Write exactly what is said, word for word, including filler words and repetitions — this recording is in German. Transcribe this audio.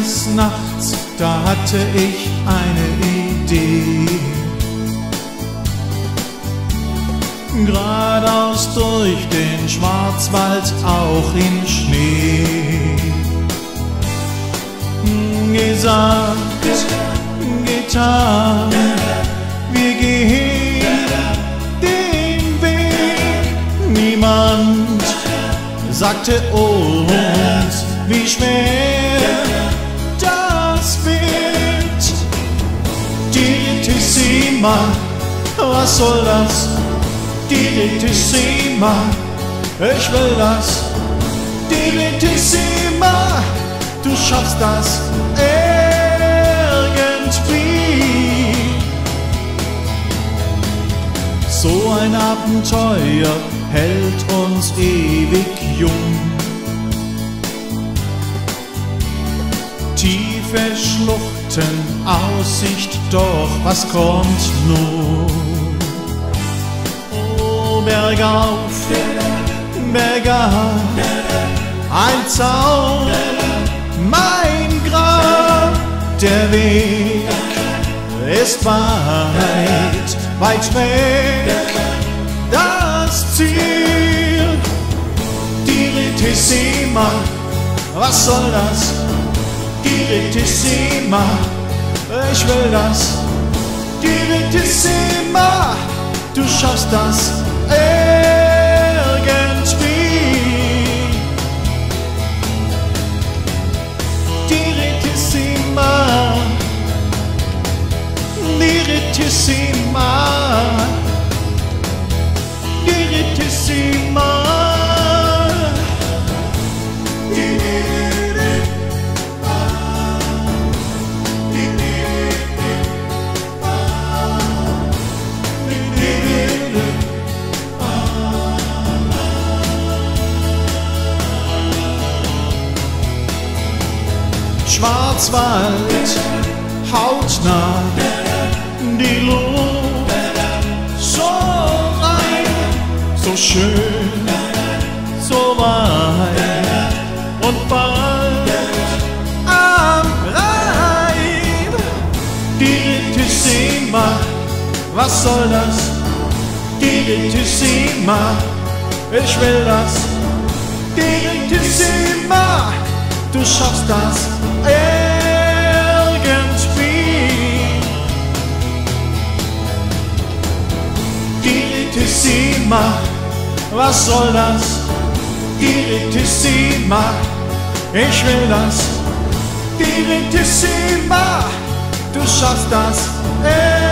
Eines Nachts, da hatte ich eine Idee. Geradeaus durch den Schwarzwald, auch in Schnee. Gesagt, getan, wir gehen den Weg. Niemand sagte uns, wie schwer das wird. Direttissima, was soll das? Direttissima, ich will das. Direttissima, du schaffst das irgendwie. So ein Abenteuer hält uns ewig jung. Tiefe Schluchten, Aussicht, doch was kommt nun? Oh, bergauf, bergab, ein Zaun, mein Grab. Der Weg ist weit, weit weg, das Ziel. Direttissima, was soll das? Direttissima, ich will das. Direttissima, du schaffst das irgendwie. Direttissima, Direttissima, Direttissima. Schwarzwald, hautnah, die Luft so rein, so schön, so weit und bald am Rhein. Direttissima, was soll das? Direttissima, ich will das. Direttissima, du schaffst das irgendwie. Direttissima, was soll das? Direttissima, ich will das. Direttissima, du schaffst das irgendwie.